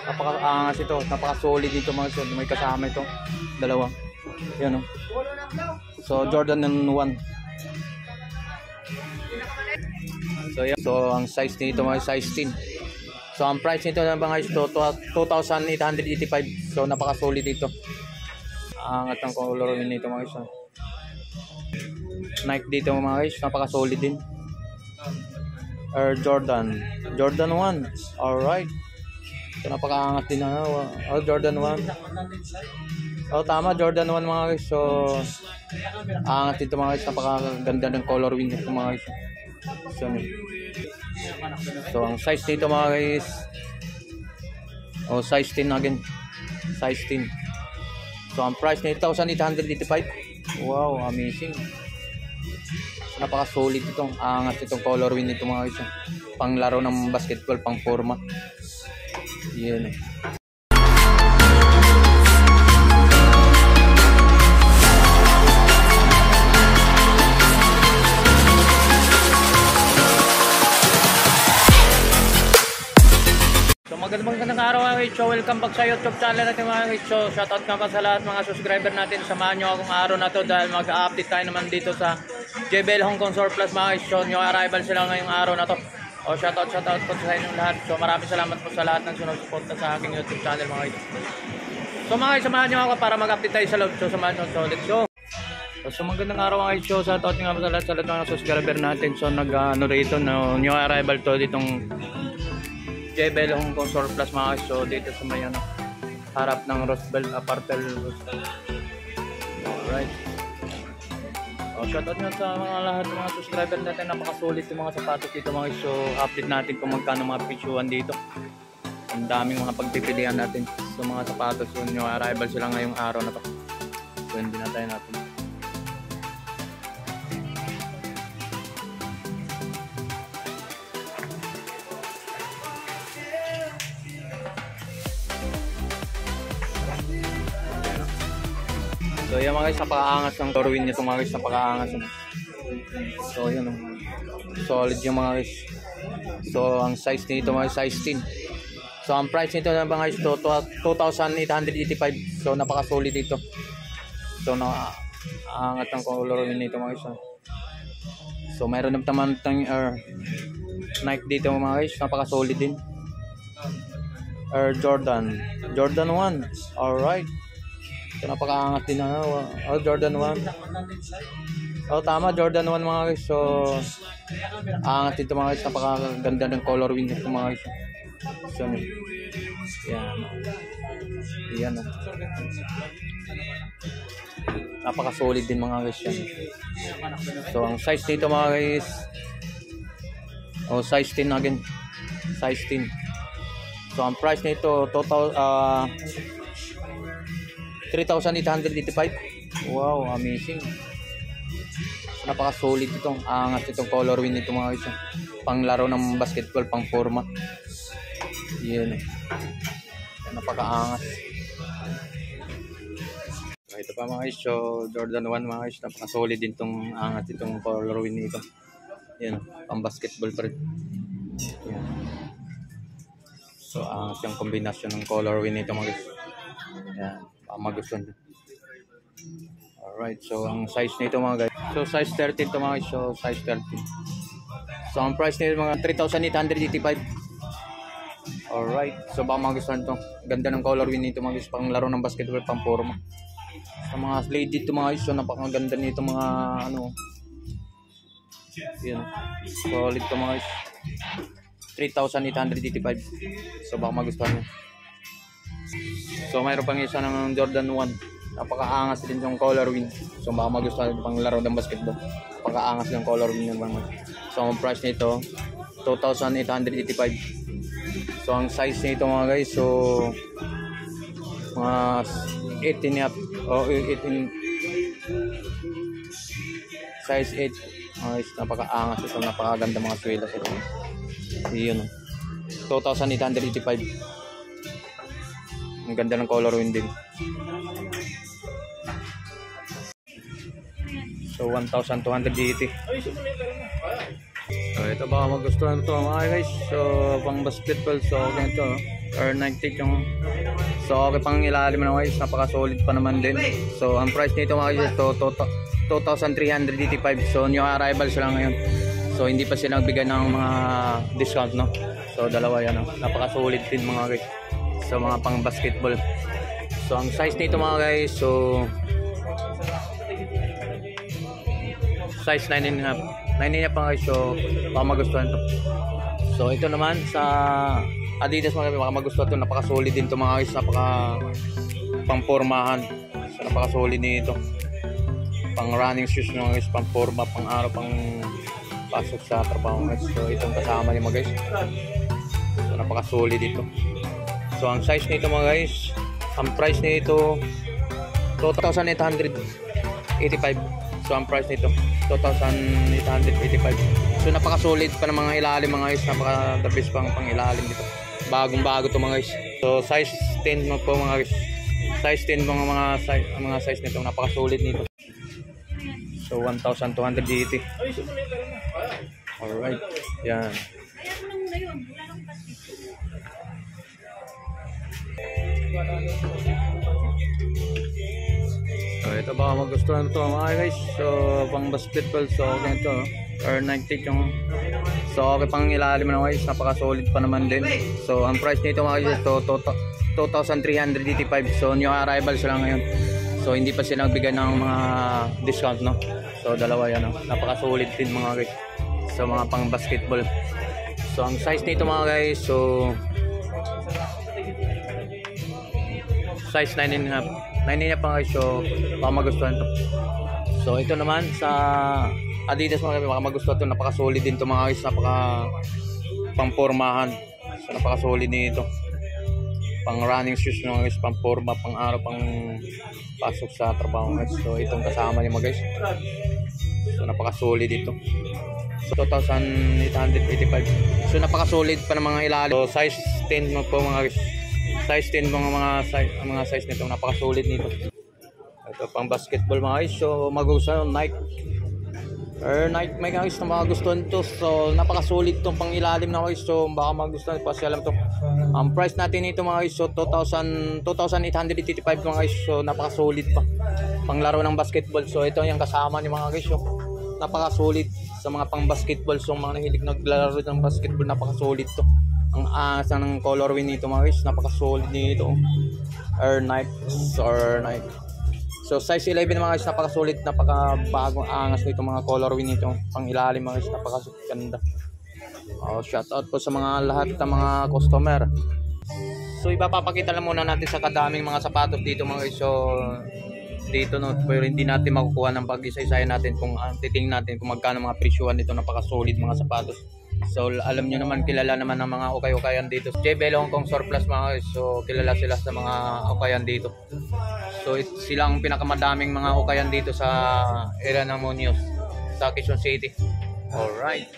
Napaka-angas ito, napaka-solid dito mga guys. May kasama ito, dalawa. Yan o. So Jordan 1. So yan. So ang size nito mga size 10. So ang price nito ng mga guys 2,885. So napaka-solid dito. Angat ang color nito mga guys. Nike dito mga guys, napaka-solid din. Air Jordan 1. Alright. So napaka-angat din na. Oh, Jordan 1. Oh tama, Jordan 1 mga guys. So angat dito mga guys, napaka-ganda ng colorway nito mga guys. So ang size nito mga guys, oh size 10 again. Size 10. So ang price nito 1,885. Wow, amazing. Napaka-solid itong angat itong colorway nito mga guys. Panglaro ng basketball, pang forma. Yan. Magandang araw mga guys. So welcome back sa YouTube channel natin mga guys. So shoutout nga pa sa lahat mga subscriber natin. Samahan nyo akong araw na to dahil mag-update tayo naman dito sa JBL Hong Kong Surplus mga guys. So new arrival sila ngayong araw na to. O shoutout po sa inyong lahat. So maraming salamat po sa lahat ng sinusuporta sa aking YouTube channel mga guys. So mga guys, samahan nyo ako para mag-update tayo sa loob. So samahan nyo. So let's go. So magandang araw mga guys. So shoutout nga pa sa lahat ng mga subscriber natin. So rito no, new arrival to ditong JBL Hong Kong Surplus mga guys. So dito sa may harap ng Roosevelt Apartel. Alright. So shoutout nga sa mga lahat ng mga subscriber natin. Napaka-solid yung mga sapatos dito mga guys. So update natin kung magkano mga presyohan dito. Ang daming mga pagpipilian natin. So mga sapatos yun, yung arrival sila ngayong araw na to. So hindi na tayo natin. So yan mga guys, napaka-angas ng colorway nito mga guys, napaka-angas. So yun, solid yung mga guys. So ang size nito mga guys, size 10. So ang price nito ng mga guys, 2,885. So napaka-solid dito. So angat ng colorway nito mga guys. So mayroon naman tayong Nike dito mga guys, napaka-solid din. Air Jordan 1. Alright. So napaka-angat din na. Oh, Jordan 1. Oh tama, Jordan 1 mga guys. So angat dito mga guys, napaka-ganda ng colorway nito mga guys. So yan. Yan. Napaka-solid din mga guys yan. So ang size nito mga guys, oh size 10 again. Size 10. So ang price nito total 3,885. Wow, amazing. Napaka-solid itong angas itong colorway nito mga guys. Panglaro ng basketball, pang forma. Yan. Napaka-angas. Ito pa mga guys. So Jordan 1 mga guys, napaka-solid din itong angas itong colorway nito. Yan, pang basketball pa rin. Yan. So angas yung kombinasyon ng colorway nito mga guys. Yan. Magustuhan. Alright, so ang size nito mga guys, so size 13 to mga guys. So size 13. So ang price nito mga 3,885. Alright, so baka magustuhan to. Ganda ng colorway nito mga guys, pang laro ng basketball, pang forma. Sa mga lady to mga guys, so napakaganda nito mga ano. Yan, solid to mga guys. 3,885. So baka magustuhan nyo. So mayroon pang isa ng Jordan 1. Napaka-angas din yung colorway. So baka magustuhan pang laro ng basketball. Napaka-angas yung colorway ng mga. So ang price nito 2,885. So ang size nito mga guys, so mga 18 up o 18 size 8. Guys, napaka-angas ito, napakaganda mga swelas ito. Iyon. 2,885. Ang ganda ng colorway din. So 1,280. So ito baka magustuhan ito mga guys. So pang basketball, so ganito. or 90 yung, so okay pang ilalim na guys, napaka solid pa naman din. So ang price nito mga guys, so 2,385. So new arrival sila ngayon, so hindi pa sila nagbigay ng mga discount, no? So dalawa yan, no? Napaka solid din mga guys, so mga pang basketball. So ang size nito mga guys, so size 9.5 pa guys, so baka magustuhan to. So ito naman sa Adidas mga guys, baka magustuhan to, napaka solid din to mga guys, napaka pang pormahan. So napaka solid nito, pang running shoes mga guys, pang forma, pang araw, pang pasok sa trabaho guys. So itong kasama niya mga guys, so napaka solid ito. So ang size nito mga guys, ang price nito 2,885. So ang price nito 2,885. So napaka solid pa ng mga ilalim mga guys, napaka the best pang ilalim dito, bagong bago to mga guys. So size 10 mo po mga guys, size 10 mga size nito, napaka solid nito. So 1,280. Alright, yan. So ito baka magustuhan ito mga guys, so pang basketball. So okay ito, or 90 yung, so okay pang ilalim na guys, napaka solid pa naman din. So ang price nito mga guys, so 2,385. So new arrival sila ngayon, so hindi pa sila nagbigay ng mga discount, no? So dalawa yan, no? Napaka solid din mga guys, so mga pang basketball. So ang size nito mga guys, so size 9.5 pa guys, so baka magustuhan to. So ito naman sa Adidas mga guys, baka magustuhan to, napaka solid din to mga guys, napaka pang pormahan. So napaka solid nito, pang running shoes mga guys, pang forma, pang araw, pang pasok sa trabaho guys. So itong kasama niya mga guys, so napaka solid ito. So 2,885. So napaka solid pa ng mga ilalim. So size 10 mo po mga guys, size 10 mga size nito, napaka solid nito. Ito pang basketball mga guys, so magustuhan Nike or Nike may guys na mga gustuhan to. So napaka solid tong pang ilalim na guys, so baka magustuhan pa siya, alam to. Ang price natin nito mga guys, so 2,885 mga guys, so napaka solid pa pang laro ng basketball. So ito yung kasama ni mga guys, so napaka solid sa mga pang basketball. So mga nahilig naglalaro ng basketball, napaka solid to. Ang asa ng colorway nito mga guys, napaka solid nito, or Nike. So size 11 mga guys, napaka solid, napaka bagong angas nito mga colorway nito, pang ilalim mga guys, napaka ganda. Shout out po sa mga lahat ng mga customer. So ipapakita lang muna natin sa kadaming mga sapatos dito mga guys. So dito, no, pero hindi natin makukuha ng pag-isa-isahin natin kung titingnan natin kung magkano mga presyuhan nito, napaka solid mga sapatos. So alam nyo naman, kilala naman ng mga ukay-ukayan dito, JBL Hong Kong Surplus mga guys. So kilala sila sa mga ukayan dito. So sila ang pinakamadaming mga ukayan dito sa area ng Muñoz, sa Quezon City. Alright,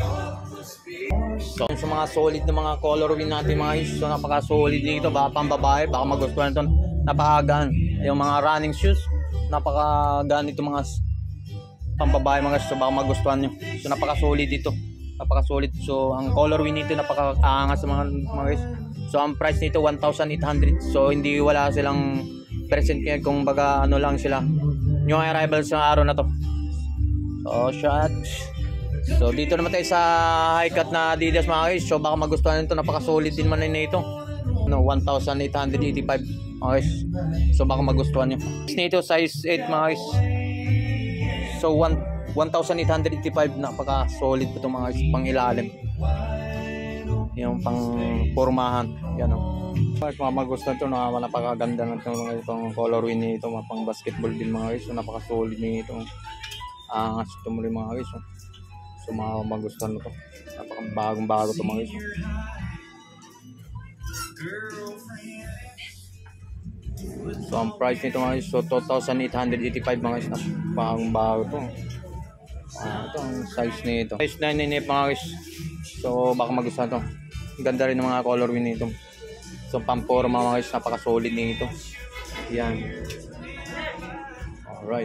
so sa mga solid na mga colorway natin mga guys, so napaka solid dito, baka pang babae, baka magustuhan ito, napakagaan. Yung mga running shoes, napakagaan ito mga pang babae mga guys, so baka magustuhan nyo. So napaka solid dito, napaka solid. So ang colorway nito napakaangas sa mga guys. So ang price nito 1,800. So hindi wala silang present ngayon, kung baga ano lang sila, new arrival sa araw na to. So shot. So dito naman tayo sa high cut na Adidas mga guys, so baka magustuhan nito, napaka solid din man nito, no, 1,885 mga guys. So baka magustuhan nyo. Nito size 8 mga guys, so 1,885, napaka solid po itong mga guys, pang ilalim, yung pang pormahan yan, no. Mga magustuhan ito, napakaganda ng itong colorway nito, mga pang basketball din mga guys. So napaka solid nito, angas ito muli mga guys. So mga magustuhan ito, napaka bagong bago ito mga guys. So ang price nito mga guys, so 2,885 mga guys, napaka bago ito. Ito ang size nito, size 9.5 mga guys. So baka magustuhan ito, ganda rin ng mga colorway nito. So pamporma mga guys, napaka solid nito. Yan. Alright.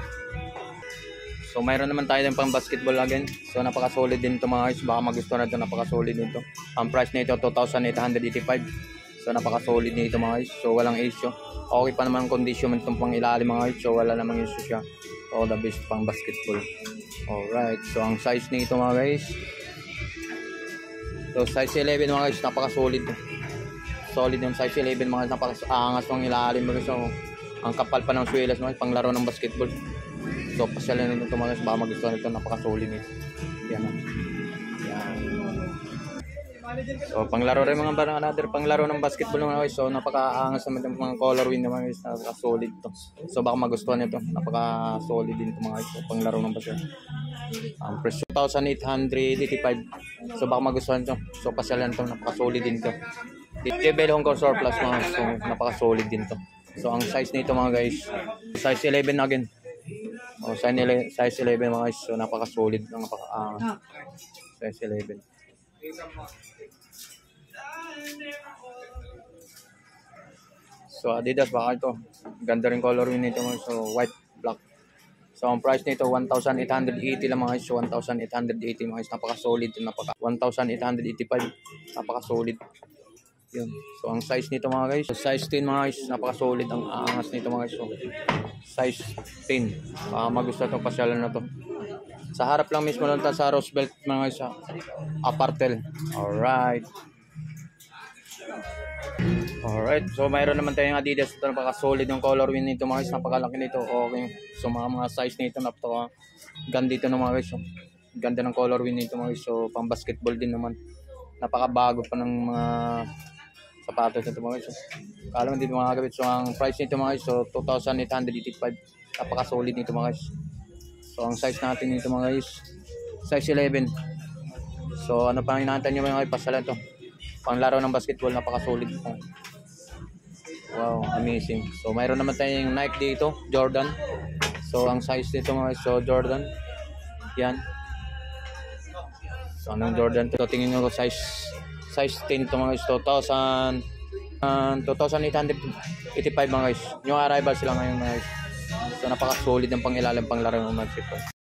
So mayroon naman tayo din pang basketball again. So napaka solid din ito mga guys, baka magustuhan na ito, napaka solid nito. Ang price nito 2,885. So napaka-solid nito mga guys. So walang issue. Okay pa naman ang condition itong pang ilalim mga guys. So wala namang issue siya. So the best pang basketball. Alright. So ang size nito mga guys. So size 11 mga guys. Napaka-solid. Solid yung size 11 mga guys. Napaka-angas ng ilalim mga guys. So ang kapal pa ng swelas mga guys. Pang laro ng basketball. So pasyalan nito mga guys. Baka magustuhan nito. Napaka-solid nito. Yan. Yan. So panglaro rin mga another panglaro ng basketball mga guys. So napaka-angas naman yung mga color win naman guys, napaka-solid to. So baka magustuhan nito, napaka-solid din to mga guys. So panglaro ng basketball. Ang presyo 1,885. So baka magustuhan to. So pasyalan to, napaka-solid din to. JBL Hong Kong Surplus mga guys. So napaka-solid din to. So ang size nito mga guys, size 11 again. Oh, size 11 mga guys. So napaka-solid, napaka-angas. Size 11. So Adidas baka ito. Ganda rin color yun nito. So white, black. So ang price nito 1,880 lang mga guys. So 1,880 mga guys. Napaka-solid. 1,885. Napaka-solid. Yun. So ang size nito mga guys. So, size 10 mga guys. Napaka-solid. Ang angas nito mga guys. So size 10. Magustuhan itong pasyalan na to. Sa harap lang mismo lang sa Roosevelt mga guys. Apartel. Alright. Alright, so mayroon naman tayong Adidas. Ito napaka-solid yung color win nito mga guys. Napakalaki nito. Okay. So mga size nito napaka-ganda dito ng mga guys. So, ganda ng color win nito mga guys. So pang basketball din naman. Napakabago pa ng mga sapatos nito mga guys. So, kala mo dito mga kabit. So ang price nito mga guys. So 2,885. Napaka-solid nito mga guys. So ang size natin nito mga guys. Size 11. So ano pang inaantay nyo mga guys. Pasalan to. Panglaro ng basketball, napaka-solid po. Wow, amazing. So mayroon naman tayong Nike dito, Jordan. So ang size nito mga guys, so Jordan. Yan. So anong Jordan to? Tingin nyo ko size 10 to mga guys. 2,885 mga guys. Yung arrival sila ngayon mga guys. So napaka-solid ng pangilalim panglaro ng basketball.